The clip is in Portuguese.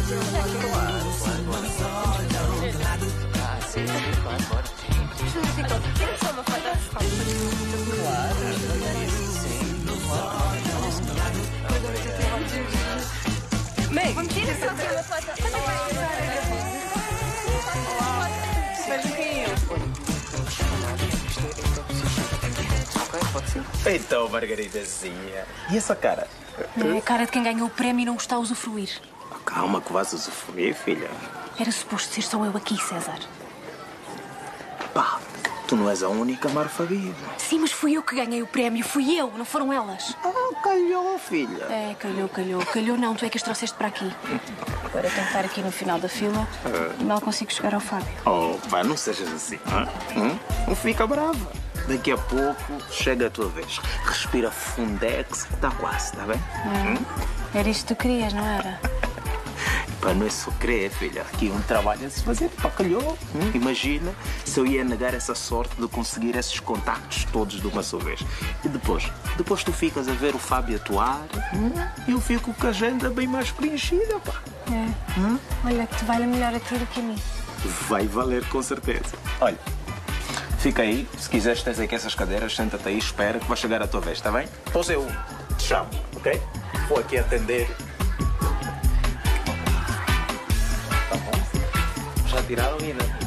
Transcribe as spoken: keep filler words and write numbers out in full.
Ah, sim, claro, claro. Tira só uma foto. Claro, sim, claro. Meg, tira só uma foto. Veja quem é eu. Ok, pode ser. Então, Margaritazinha. E essa cara? É a cara de quem ganhou o prémio e não está a usufruir. Calma que vais usufruir, filha. Era suposto ser só eu aqui, César. Pá, tu não és a única Marfa viva. Sim, mas fui eu que ganhei o prémio. Fui eu, não foram elas. Ah, calhou, filha. É, calhou, calhou. Calhou não, tu é que as trouxeste para aqui. Agora tenho que estar aqui no final da fila e mal consigo chegar ao Fábio. Oh, pá, não sejas assim. Hã? Hum? Não fica brava. Daqui a pouco chega a tua vez. Respira fundex, que está quase, está bem? Hum. Era isto que tu querias, não era? Pá, não é só querer, filha. Aqui um trabalho a se fazer. Pá, calhou. Hum? Imagina se eu ia negar essa sorte de conseguir esses contactos todos de uma só vez. E depois? Depois tu ficas a ver o Fábio atuar hum? e eu fico com a agenda bem mais preenchida, pá. É. Hum? Olha, que te vale melhor a ti do que a mim. Vai valer, com certeza. Olha, fica aí. Se quiseres, tens aqui essas cadeiras. Senta-te aí, espera que vai chegar a tua vez, está bem? Depois eu te chamo, ok? Vou aqui atender. Tá bom? Já tiraram ainda?